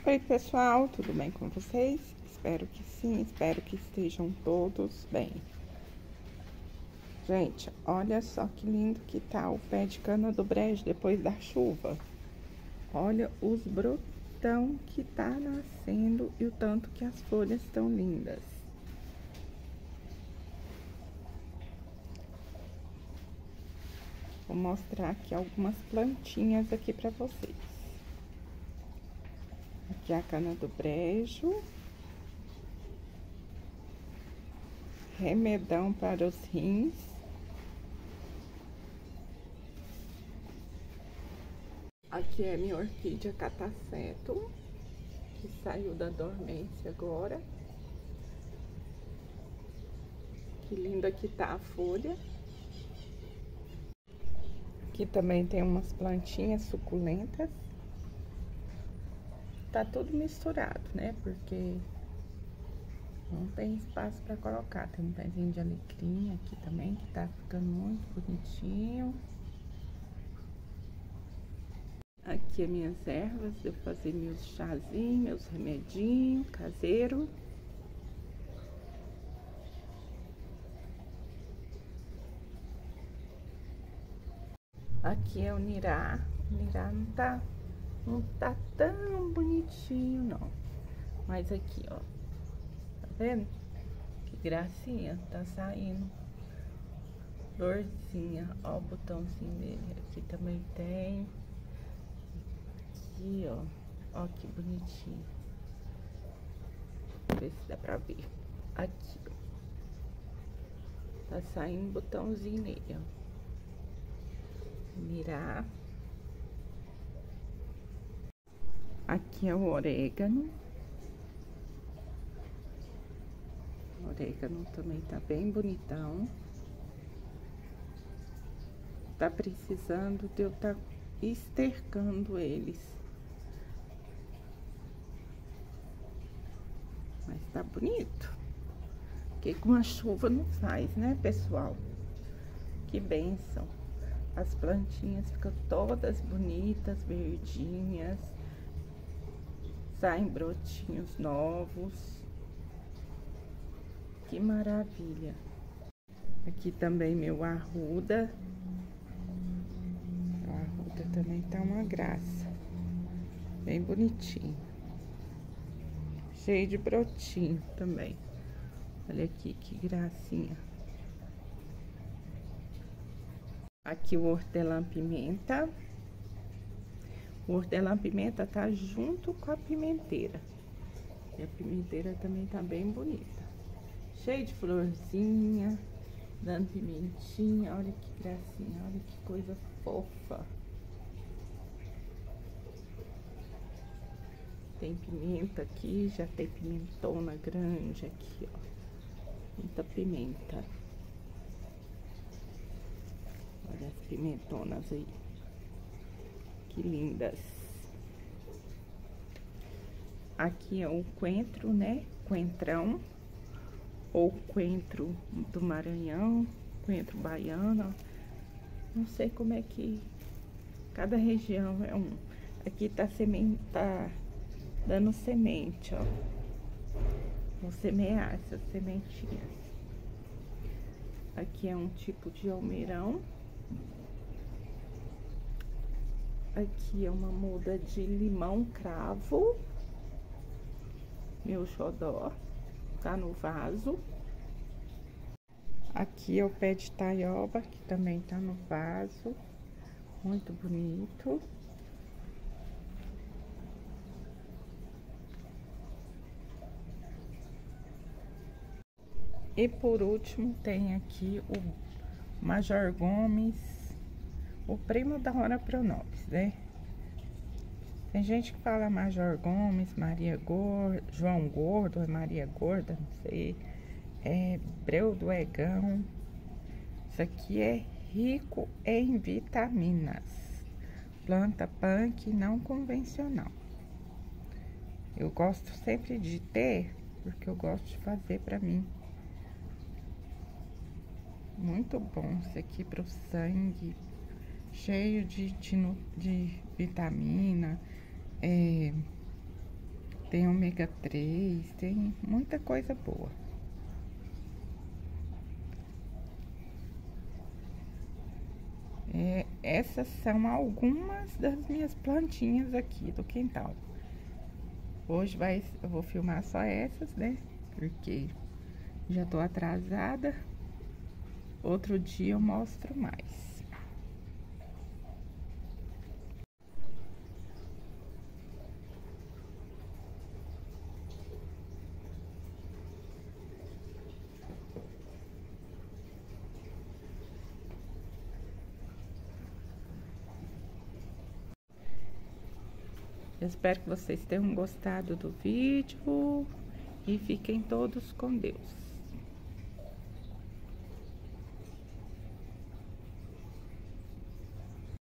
Oi, pessoal, tudo bem com vocês? Espero que sim, espero que estejam todos bem. Gente, olha só que lindo que tá o pé de cana do brejo depois da chuva. Olha os brotão que tá nascendo e o tanto que as folhas estão lindas. Vou mostrar aqui algumas plantinhas aqui pra vocês. Aqui é a cana do brejo. Remedão para os rins. Aqui é minha orquídea catacétum, que saiu da dormência agora. Que linda que tá a folha. Aqui também tem umas plantinhas suculentas. Tá tudo misturado, né? Porque não tem espaço pra colocar. Tem um pezinho de alecrim aqui também, que tá ficando muito bonitinho. Aqui as minhas ervas, devo fazer meus chazinhos, meus remedinhos caseiros. Aqui é o nirá. O nirá não tá tão bonitinho, não. Mas aqui, ó. Tá vendo? Que gracinha, tá saindo. Florzinha, ó o botãozinho dele. Aqui também tem. Aqui, ó. Ó que bonitinho. Vou ver se dá pra ver. Aqui, ó. Tá saindo botãozinho nele, ó. Mirar. Aqui é o orégano. O orégano também tá bem bonitão. Tá precisando de eu estar estercando eles. Mas tá bonito. Porque com a chuva não faz, né, pessoal? Que bênção. As plantinhas ficam todas bonitas, verdinhas. Saem brotinhos novos. Que maravilha. Aqui também meu arruda. O arruda também tá uma graça. Bem bonitinho. Cheio de brotinho também. Olha aqui que gracinha. Aqui o hortelã-pimenta. O hortelã-pimenta tá junto com a pimenteira. E a pimenteira também tá bem bonita. Cheio de florzinha, dando pimentinha. Olha que gracinha, olha que coisa fofa. Tem pimenta aqui, já tem pimentona grande aqui, ó. Muita pimenta. Olha as pimentonas aí. Que lindas. Aqui é o coentro, né? Coentrão. Ou coentro do Maranhão. Coentro baiano. Não sei como é que cada região é um. Aqui tá dando semente, ó. Vou semear essas sementinhas. Aqui é um tipo de almeirão. Aqui é uma muda de limão cravo. Meu xodó. Tá no vaso. Aqui é o pé de taioba, que também tá no vaso. Muito bonito. E por último tem aqui o Major Gomes, o primo da Rona Pronobis, né? Tem gente que fala Major Gomes, Maria Gorda, João Gordo, Maria Gorda, não sei. É Breu do Egão. Isso aqui é rico em vitaminas. Planta punk não convencional. Eu gosto sempre de ter, porque eu gosto de fazer pra mim. Muito bom isso aqui pro sangue. Cheio de vitamina. Tem ômega 3, tem muita coisa boa. Essas são algumas das minhas plantinhas aqui do quintal. Hoje eu vou filmar só essas, né? Porque já tô atrasada. Outro dia eu mostro mais. Eu espero que vocês tenham gostado do vídeo e fiquem todos com Deus.